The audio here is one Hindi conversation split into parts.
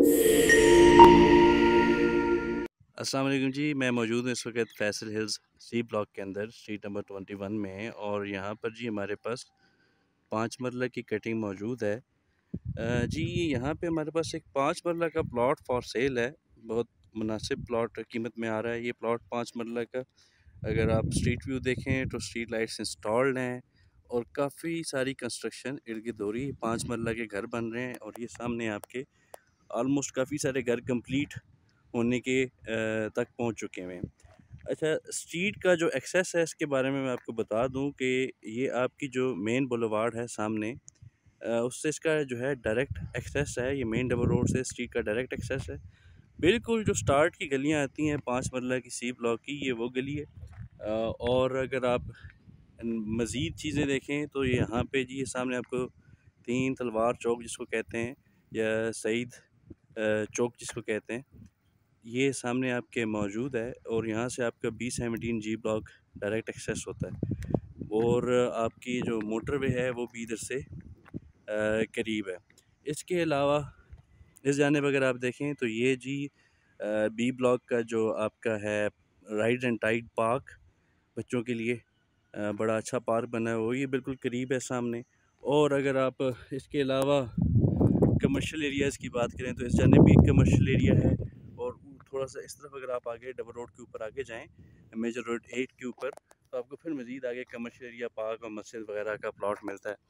अस्सलाम वालेकुम जी। मैं मौजूद हूँ इस वक्त फैसल हिल्स सी ब्लॉक के अंदर स्ट्रीट नंबर 21 में, और यहाँ पर जी हमारे पास 5 मरला की कटिंग मौजूद है। जी यहाँ पे हमारे पास एक 5 मरला का प्लॉट फॉर सेल है। बहुत मुनासिब प्लॉट कीमत में आ रहा है ये प्लॉट 5 मरला का। अगर आप स्ट्रीट व्यू देखें तो स्ट्रीट लाइट्स इंस्टॉल्ड हैं और काफ़ी सारी कंस्ट्रक्शन इर्द गिर्द हो रही है। 5 मरला के घर बन रहे हैं और ये सामने आपके ऑलमोस्ट काफ़ी सारे घर कंप्लीट होने के तक पहुंच चुके हैं। अच्छा, स्ट्रीट का जो एक्सेस है इसके बारे में मैं आपको बता दूं कि ये आपकी जो मेन बुलेवार्ड है सामने, उससे इसका जो है डायरेक्ट एक्सेस है। ये मेन डबल रोड से स्ट्रीट का डायरेक्ट एक्सेस है। बिल्कुल जो स्टार्ट की गलियां आती हैं 5 मरला की सी ब्लॉक की, ये वो गली है। और अगर आप मज़ीद चीज़ें देखें तो यहाँ पे जी ये सामने आपको 3 तलवार चौक जिसको कहते हैं, या सईद चौक जिसको कहते हैं, ये सामने आपके मौजूद है। और यहाँ से आपका B17 जी ब्लॉक डायरेक्ट एक्सेस होता है। और आपकी जो मोटरवे है वो भी इधर से करीब है। इसके अलावा इस जानिब अगर आप देखें तो ये जी बी ब्लॉक का जो आपका है राइड एंड टाइड पार्क, बच्चों के लिए बड़ा अच्छा पार्क बना है, वो ये बिल्कुल करीब है सामने। और अगर आप इसके अलावा कमर्शियल एरियाज़ की बात करें तो इस जानिब भी कमर्शियल एरिया है। और थोड़ा सा इस तरफ अगर आप आगे डबल रोड के ऊपर आगे जाएं, मेजर रोड 8 के ऊपर, तो आपको फिर मज़ीद आगे कमर्शियल एरिया, पार्क और मस्जिद वगैरह का प्लॉट मिलता है।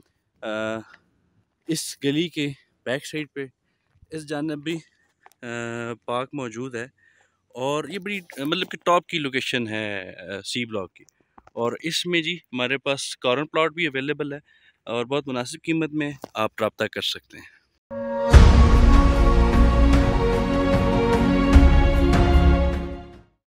इस गली के बैक साइड पे इस जानिब भी पार्क मौजूद है। और ये बड़ी मतलब कि टॉप की लोकेशन है सी ब्लॉक की। और इसमें जी हमारे पास कॉर्नर प्लॉट भी अवेलेबल है और बहुत मुनासिब कीमत में आप रब्ता कर सकते हैं।